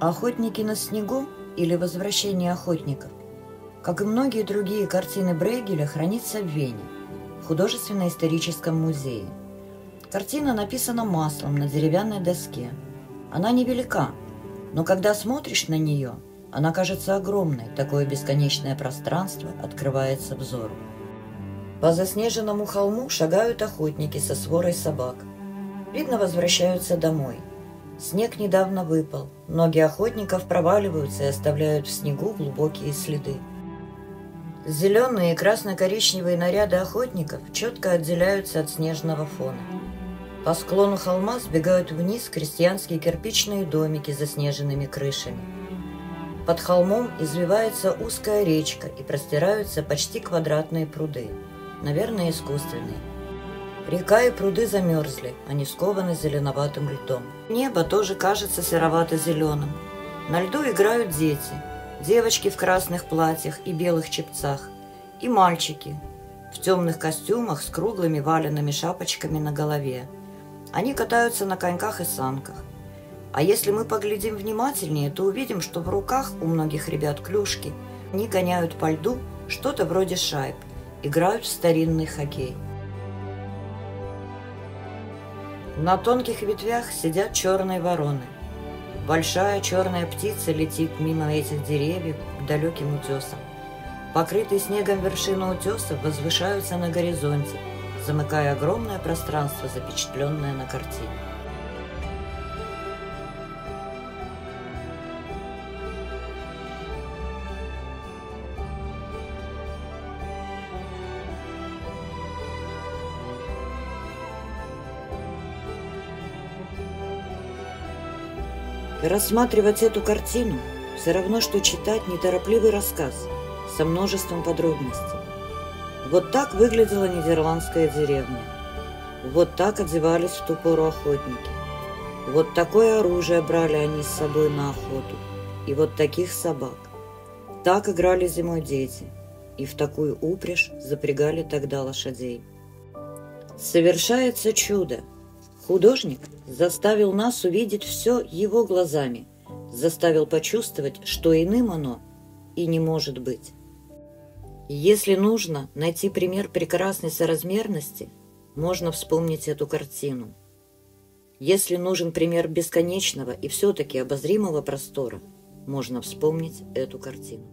«Охотники на снегу» или «Возвращение охотников», как и многие другие картины Брейгеля, хранится в Вене, в художественно-историческом музее. Картина написана маслом на деревянной доске. Она невелика, но когда смотришь на нее, она кажется огромной, такое бесконечное пространство открывается взору. По заснеженному холму шагают охотники со сворой собак. Видно, возвращаются домой. Снег недавно выпал, ноги охотников проваливаются и оставляют в снегу глубокие следы. Зеленые и красно-коричневые наряды охотников четко отделяются от снежного фона. По склону холма сбегают вниз крестьянские кирпичные домики с заснеженными крышами. Под холмом извивается узкая речка и простираются почти квадратные пруды, наверное, искусственные. Река и пруды замерзли, они скованы зеленоватым льдом. Небо тоже кажется серовато-зеленым. На льду играют дети, девочки в красных платьях и белых чепцах, и мальчики в темных костюмах с круглыми валенными шапочками на голове. Они катаются на коньках и санках. А если мы поглядим внимательнее, то увидим, что в руках у многих ребят клюшки. Они гоняют по льду что-то вроде шайб, играют в старинный хоккей. На тонких ветвях сидят черные вороны. Большая черная птица летит мимо этих деревьев к далеким утесам. Покрытые снегом вершины утесов возвышаются на горизонте, замыкая огромное пространство, запечатленное на картине. Рассматривать эту картину все равно, что читать неторопливый рассказ со множеством подробностей. Вот так выглядела нидерландская деревня. Вот так одевались в ту пору охотники. Вот такое оружие брали они с собой на охоту. И вот таких собак. Так играли зимой дети. И в такую упряжь запрягали тогда лошадей. Совершается чудо. Художник заставил нас увидеть все его глазами, заставил почувствовать, что иным оно и не может быть. Если нужно найти пример прекрасной соразмерности, можно вспомнить эту картину. Если нужен пример бесконечного и все-таки обозримого простора, можно вспомнить эту картину.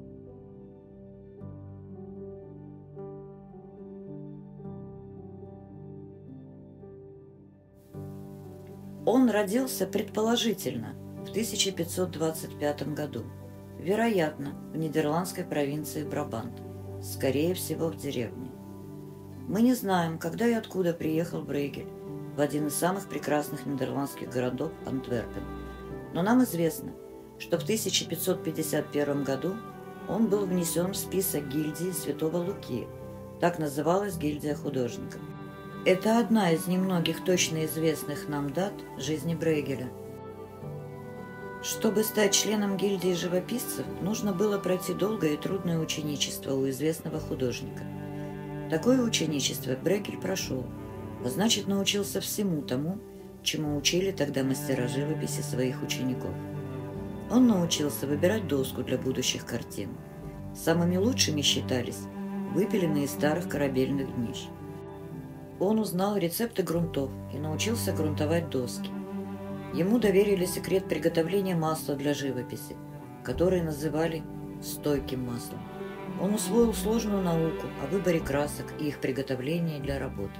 Он родился предположительно в 1525 году, вероятно, в нидерландской провинции Брабант, скорее всего, в деревне. Мы не знаем, когда и откуда приехал Брейгель в один из самых прекрасных нидерландских городов Антверпен, но нам известно, что в 1551 году он был внесен в список гильдии Святого Луки, так называлась гильдия художников. Это одна из немногих точно известных нам дат жизни Брейгеля. Чтобы стать членом гильдии живописцев, нужно было пройти долгое и трудное ученичество у известного художника. Такое ученичество Брейгель прошел, а значит, научился всему тому, чему учили тогда мастера живописи своих учеников. Он научился выбирать доску для будущих картин. Самыми лучшими считались выпиленные из старых корабельных днищ. Он узнал рецепты грунтов и научился грунтовать доски. Ему доверили секрет приготовления масла для живописи, который называли стойким маслом. Он усвоил сложную науку о выборе красок и их приготовлении для работы.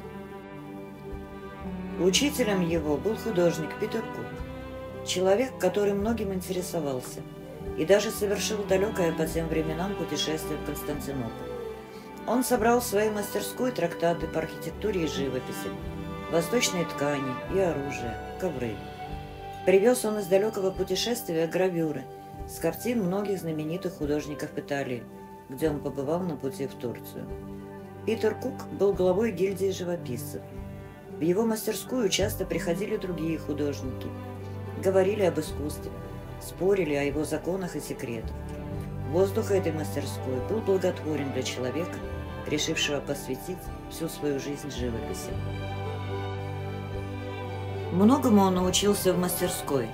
Учителем его был художник Питер Кук, человек, который многим интересовался и даже совершил далекое по тем временам путешествие в Константинополь. Он собрал в своей мастерской трактаты по архитектуре и живописи, восточные ткани и оружие, ковры. Привез он из далекого путешествия гравюры с картин многих знаменитых художников Италии, где он побывал на пути в Турцию. Питер Кук был главой гильдии живописцев. В его мастерскую часто приходили другие художники, говорили об искусстве, спорили о его законах и секретах. Воздух этой мастерской был благотворен для человека, решившего посвятить всю свою жизнь живописи. Многому он научился в мастерской,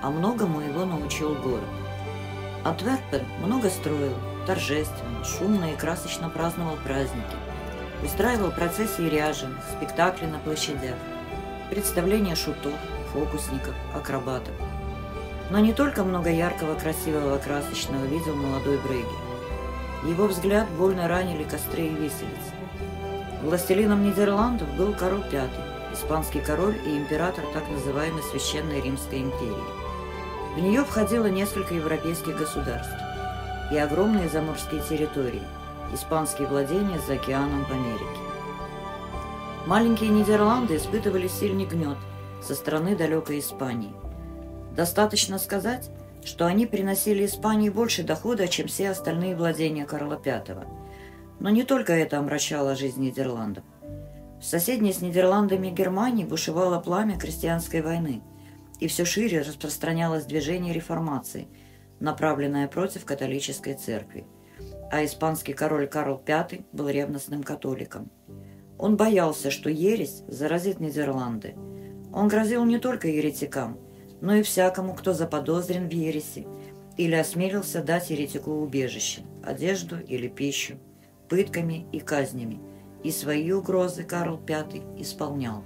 а многому его научил город. Антверпен много строил, торжественно, шумно и красочно праздновал праздники, устраивал процессии ряженых, спектакли на площадях, представления шутов, фокусников, акробатов. Но не только много яркого, красивого, красочного видел молодой Брейгель. Его взгляд больно ранили костры и виселицы. Властелином Нидерландов был Карл V, испанский король и император так называемой Священной Римской империи. В нее входило несколько европейских государств и огромные заморские территории, испанские владения за океаном в Америке. Маленькие Нидерланды испытывали сильный гнет со стороны далекой Испании. Достаточно сказать, что они приносили Испании больше дохода, чем все остальные владения Карла V. Но не только это омрачало жизнь Нидерландов. В соседней с Нидерландами Германии бушевало пламя крестьянской войны, и все шире распространялось движение реформации, направленное против католической церкви, а испанский король Карл V был ревностным католиком. Он боялся, что ересь заразит Нидерланды. Он грозил не только еретикам, но и всякому, кто заподозрен в ереси или осмелился дать еретику убежище, одежду или пищу, пытками и казнями, и свои угрозы Карл V исполнял.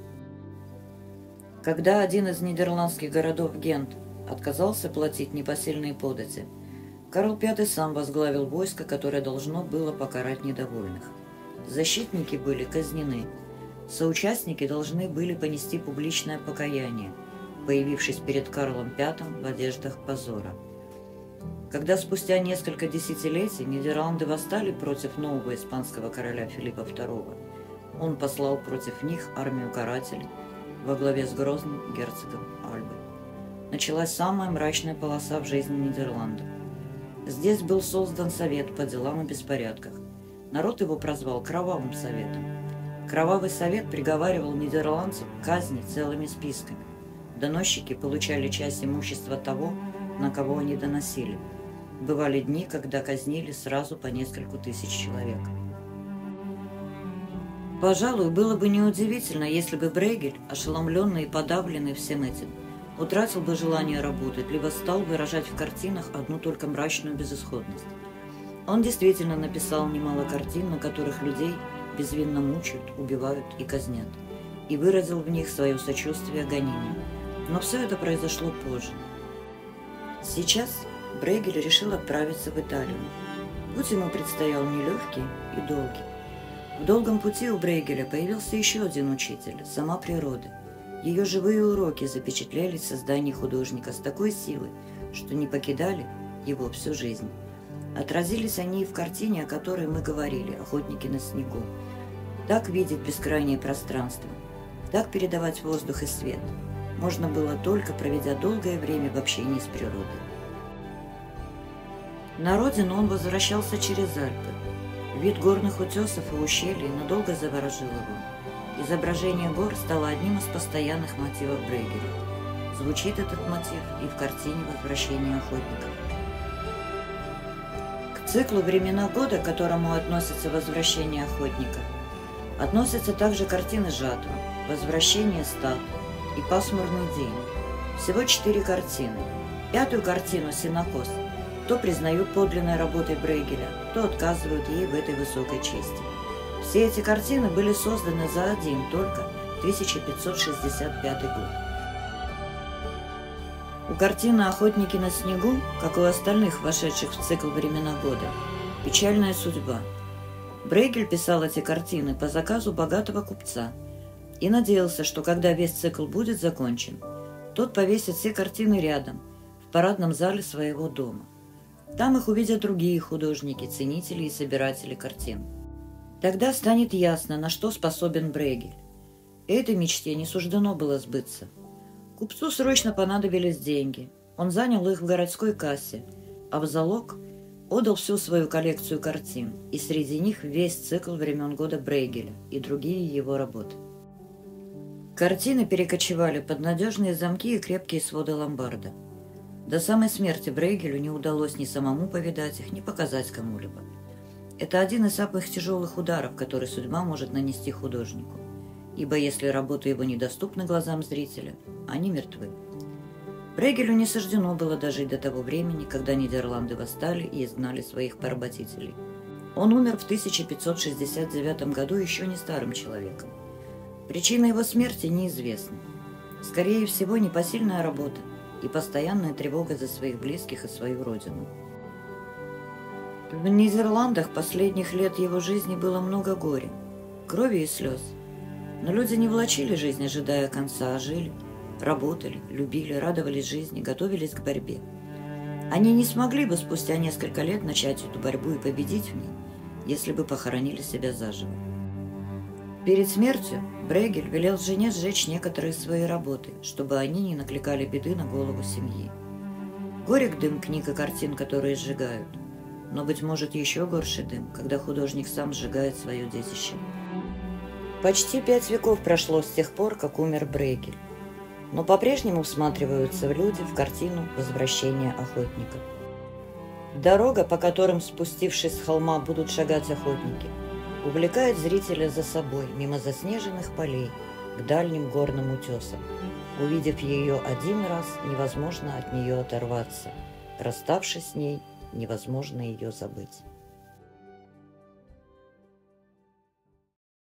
Когда один из нидерландских городов, Гент, отказался платить непосильные подати, Карл V сам возглавил войско, которое должно было покарать недовольных. Защитники были казнены, соучастники должны были понести публичное покаяние, появившись перед Карлом V в одеждах позора. Когда спустя несколько десятилетий Нидерланды восстали против нового испанского короля Филиппа II, он послал против них армию карателей во главе с грозным герцогом Альбы. Началась самая мрачная полоса в жизни Нидерландов. Здесь был создан совет по делам и беспорядках. Народ его прозвал Кровавым советом. Кровавый совет приговаривал нидерландцев к казни целыми списками. Доносчики получали часть имущества того, на кого они доносили. Бывали дни, когда казнили сразу по нескольку тысяч человек. Пожалуй, было бы неудивительно, если бы Брейгель, ошеломленный и подавленный всем этим, утратил бы желание работать, либо стал выражать в картинах одну только мрачную безысходность. Он действительно написал немало картин, на которых людей безвинно мучают, убивают и казнят, и выразил в них свое сочувствие гонениям. Но все это произошло позже. Сейчас Брейгель решил отправиться в Италию. Путь ему предстоял нелегкий и долгий. В долгом пути у Брейгеля появился еще один учитель – сама природа. Ее живые уроки запечатлелись в создании художника с такой силой, что не покидали его всю жизнь. Отразились они и в картине, о которой мы говорили, «Охотники на снегу». Так видеть бескрайнее пространство, так передавать воздух и свет можно было только проведя долгое время в общении с природой. На родину он возвращался через Альпы. Вид горных утесов и ущелий надолго заворожил его. Изображение гор стало одним из постоянных мотивов Брейгеля. Звучит этот мотив и в картине «Возвращение охотников». К циклу «Времена года», к которому относится «Возвращение охотников», относятся также картины «Жатва», «Возвращение стад» и «Пасмурный день». Всего 4 картины. 5-ю картину «Сенокос» то признают подлинной работой Брейгеля, то отказывают ей в этой высокой чести. Все эти картины были созданы за один только 1565 год. У картины «Охотники на снегу», как и у остальных вошедших в цикл «Времена года», печальная судьба. Брейгель писал эти картины по заказу богатого купца и надеялся, что когда весь цикл будет закончен, тот повесит все картины рядом, в парадном зале своего дома. Там их увидят другие художники, ценители и собиратели картин. Тогда станет ясно, на что способен Брейгель. Этой мечте не суждено было сбыться. Купцу срочно понадобились деньги. Он занял их в городской кассе, а в залог отдал всю свою коллекцию картин, и среди них весь цикл «Времен года» Брейгеля и другие его работы. Картины перекочевали под надежные замки и крепкие своды ломбарда. До самой смерти Брейгелю не удалось ни самому повидать их, ни показать кому-либо. Это один из самых тяжелых ударов, который судьба может нанести художнику, ибо если работы его недоступны глазам зрителя, они мертвы. Брейгелю не суждено было дожить до того времени, когда Нидерланды восстали и изгнали своих поработителей. Он умер в 1569 году еще не старым человеком. Причина его смерти неизвестна. Скорее всего, непосильная работа и постоянная тревога за своих близких и свою родину. В Нидерландах последних лет его жизни было много горя, крови и слез. Но люди не влачили жизнь, ожидая конца, а жили, работали, любили, радовались жизни, готовились к борьбе. Они не смогли бы спустя несколько лет начать эту борьбу и победить в ней, если бы похоронили себя заживо. Перед смертью Брейгель велел жене сжечь некоторые свои работы, чтобы они не накликали беды на голову семьи. Горек дым книг и картин, которые сжигают, но, быть может, еще горше дым, когда художник сам сжигает свое детище. Почти 5 веков прошло с тех пор, как умер Брейгель, но по-прежнему всматриваются люди в картину «Возвращение охотников». Дорога, по которым, спустившись с холма, будут шагать охотники, увлекает зрителя за собой мимо заснеженных полей к дальним горным утесам. Увидев ее один раз, невозможно от нее оторваться. Расставшись с ней, невозможно ее забыть.